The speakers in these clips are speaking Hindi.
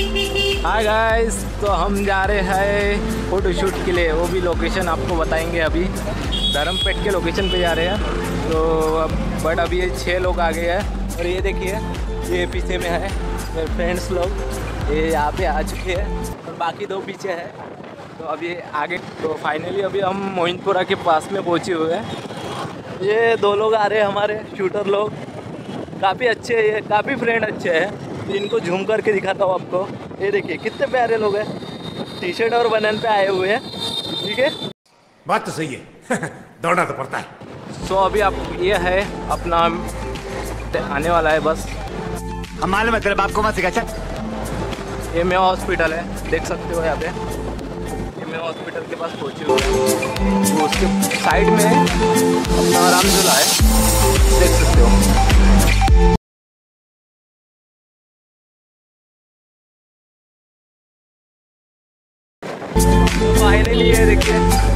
हाय गाइस, तो हम जा रहे हैं फ़ोटोशूट के लिए। वो भी लोकेशन आपको बताएंगे। अभी धर्मपेट के लोकेशन पे जा रहे हैं। तो बट अभी ये 6 लोग आ गए हैं। और ये देखिए, ये पीछे में है मेरे फ्रेंड्स लोग, ये यहाँ पे आ चुके हैं और बाकी 2 पीछे हैं। तो अभी आगे तो फाइनली अभी हम मोहिनपुरा के पास में पहुँचे हुए हैं। ये 2 लोग आ रहे हैं हमारे शूटर लोग, काफ़ी अच्छे हैं, ये काफ़ी फ्रेंड अच्छे हैं। तो इनको झूम करके दिखाता हूँ आपको। ये देखिए कितने प्यारे लोग हैं, टी शर्ट और बनन पे आए हुए हैं। ठीक है, बात तो सही है। दौड़ना तो पड़ता है। तो अभी आप ये है अपना आने वाला है बस। हम मालूम है तेरे बाप को मत सिखा। चल, ये मेरा हॉस्पिटल है, देख सकते हो यहाँ पे। ये मेरा हॉस्पिटल के पास पहुँचे हुए हैं। तो उसके साइड में अपना रामझूला है, देख सकते हो। फाइनली ये देखिए,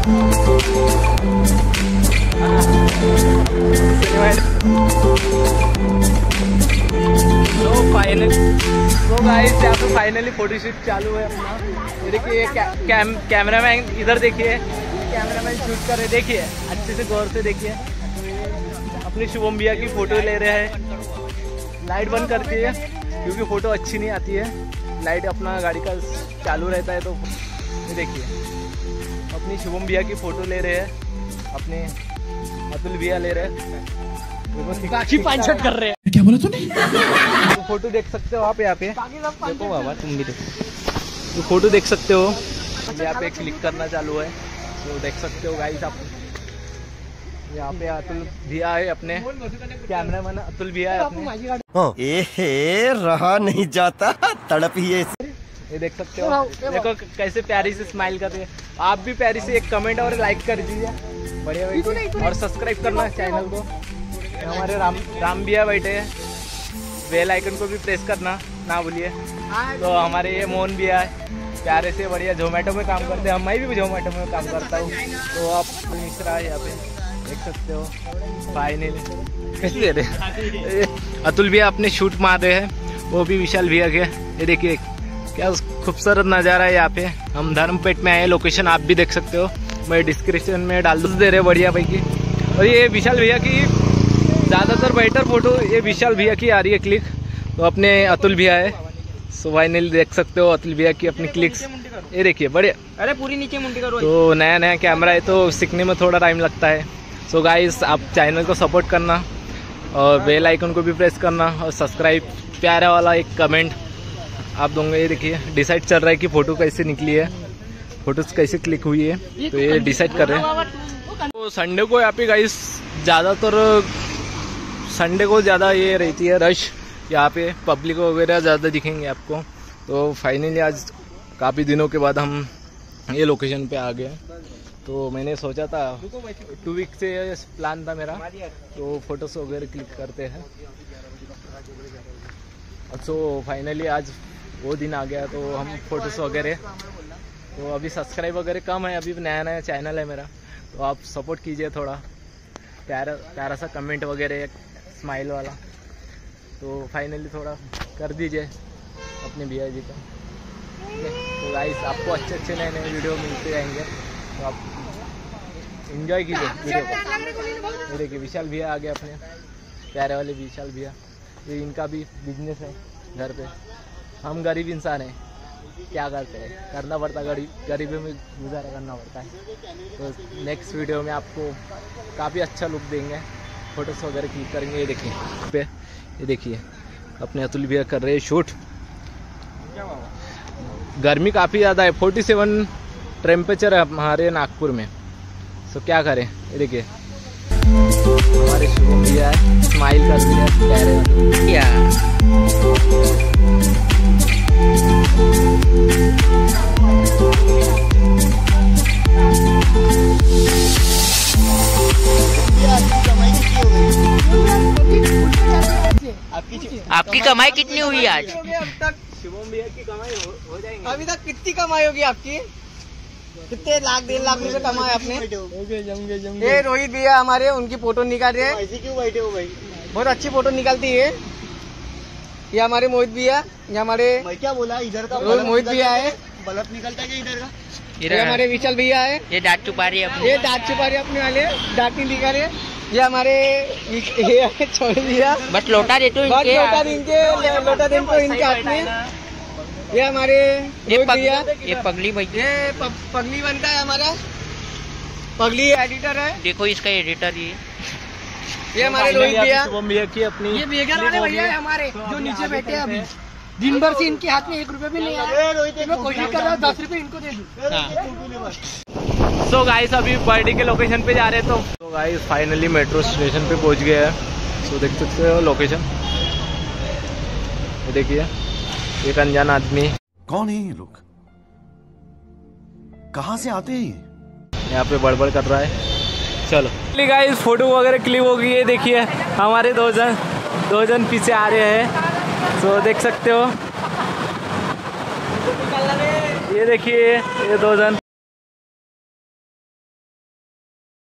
तो गाइस यहाँ पे फाइनली फोटोशूट चालू है अपना। ये देखिए कैमरामैन इधर देखिए, कैमरामैन शूट कर रहे, देखिए अच्छे से गौर से देखिए। अपनी शुभम भैया की फ़ोटो ले रहे हैं। लाइट बंद करती है क्योंकि फ़ोटो अच्छी नहीं आती है। लाइट अपना गाड़ी का चालू रहता है। तो ये देखिए अपनी शुभम भैया की फ़ोटो ले रहे हैं, अपने अतुल भैया ले रहे हैं, काफी पांचट कर रहे हैं। क्या बोला तूने? तो फोटो देख सकते हो आप यहाँ पे, देखो बाबा तुम भी देखो। तो फोटो देख सकते हो, यहाँ पे क्लिक करना चालू है। तो देख सकते हो गाइस आप, यहाँ पे अतुल भैया है, अपने कैमरामैन अतुल भैया है अपने। ए रहा नहीं जाता, तड़प ही है। ये देख सकते हो, देखो कैसे प्यारी से स्माइल कर रही है। आप भी प्यारी से एक कमेंट और लाइक कर दीजिए, बढ़िया बैठे, और सब्सक्राइब करना चैनल को। हमारे राम भैया बैठे हैं, बेल आइकन को भी प्रेस करना ना भूलिए। तो हमारे ये मोहन भैया है, प्यारे से बढ़िया जोमेटो में काम करते हैं। मैं भी जोमेटो में काम करता हूँ। तो आप मिश्रा यहाँ पे देख सकते हो। फाइनली कैसे दे रहे अतुल भैया अपने शूट मार रहे हैं, वो भी विशाल भैया के। ये देखिए क्या खूबसूरत नज़ारा है यहाँ पे। हम धर्मपेट में आए, लोकेशन आप भी देख सकते हो, मैं डिस्क्रिप्शन में डाल दे रहे बढ़िया भाई की। और ये विशाल भैया की ज़्यादातर बेटर फोटो ये विशाल भैया की आ रही है क्लिक, तो अपने अतुल भैया है। सो फाइनली देख सकते हो अतुल भैया की अपनी क्लिक्स। ये देखिए बढ़िया, अरे पूरी नीचे मुंडी करो। तो नया कैमरा है तो सीखने में थोड़ा टाइम लगता है। सो गाइस आप चैनल को सपोर्ट करना और बेल आइकन को भी प्रेस करना और सब्सक्राइब, प्यारा वाला एक कमेंट आप दोगे। ये देखिए डिसाइड चल रहा है कि फ़ोटो कैसे निकली है, फ़ोटोज कैसे क्लिक हुई है, तो ये डिसाइड कर रहे हैं। तो संडे को यहाँ पे गाइस ज़्यादातर संडे को ज़्यादा ये रहती है रश, यहाँ पे पब्लिक वगैरह ज़्यादा दिखेंगे आपको। तो फाइनली आज काफ़ी दिनों के बाद हम ये लोकेशन पे आ गए। तो मैंने सोचा था 2 वीक से प्लान था मेरा, तो फोटोज वगैरह क्लिक करते हैं। सो फाइनली आज वो दिन आ गया, तो हम फोटोज वगैरह, तो अभी सब्सक्राइब वगैरह कम है, अभी नया चैनल है मेरा, तो आप सपोर्ट कीजिए थोड़ा। प्यारा सा कमेंट वगैरह, एक स्माइल वाला, तो फाइनली थोड़ा कर दीजिए अपने भैया जी का। ठीक है, तो गाइस आपको अच्छे नए वीडियो मिलते जाएंगे, तो आप एंजॉय कीजिए वीडियो को। ये देखिए विशाल भैया आ गए, अपने प्यारे वाले विशाल भैया। ये इनका भी बिजनेस है घर पे। हम गरीब इंसान हैं, क्या करते हैं, करना पड़ता, गरीबी में गुजारा करना पड़ता है। तो नेक्स्ट वीडियो में आपको काफ़ी अच्छा लुक देंगे, फोटोज वगैरह क्लिक करेंगे। ये देखिए पे, ये देखिए अपने अतुल भैया कर रहे हैं शूट। गर्मी काफ़ी ज़्यादा है, 47 टेम्परेचर है हमारे नागपुर में। तो क्या करें, ये देखिए हमारे शुभम भैया है, स्माइल कर दिया प्यारे क्या। आपकी कमाई कितनी हुई आज? शुभम भैया की कमाई हो जाएंगी। अभी तक कितनी कमाई होगी आपकी? कितने लाख 1.5 लाख रुपए कमाए आपने? ये रोहित भैया हमारे, उनकी फोटो निकाल रहे हैं। ऐसे क्यों बैठे हो भाई? बहुत अच्छी फोटो निकालती है। ये हमारे मोहित भैया, ये हमारे मैं क्या बोला इधर का मोहित भैया है, बल्ब निकलता है इधर का। ये हमारे विशाल भैया है, ये दांत छुपा रही है ये दांत छुपा रहे अपने वाले, दांत नहीं दिखा रहे। ये हमारे ये छोड़ दिया, बस लोटा दे तो बस लोटा दिन के लोटा दिन को इनके हाथ में। ये हमारे रोहित भैया, ये पगली भैया, ये पगली बनता है हमारा, पगली एडिटर है। देखो इसका एडिटर ये हमारे रोहित भैया, शुभम भैया की अपनी ये बेगर वाले भैया है हमारे जो नीचे बैठे हैं अभी। दिन भर से इनके हाथ में 1 रुपया भी नहीं आया, मैं कोशिश कर रहा हूँ 10 रुपये इनको दे दूँ। सो गाइस अभी बर्थडे के लोकेशन पे जा रहे हैं। तो गाइस फाइनली मेट्रो स्टेशन पे पहुंच गए हैं। सो देख सकते हो लोकेशन, ये देखिए एक अनजान आदमी कौन है ये लोग? कहाँ से आते हैं ये? यहाँ पे बड़बड़ कर रहा है। चलो गाइस फोटो वगैरह क्लिक हो गई है। देखिए हमारे दो जन पीछे आ रहे हैं। तो देख सकते हो, ये देखिए ये 2 जन।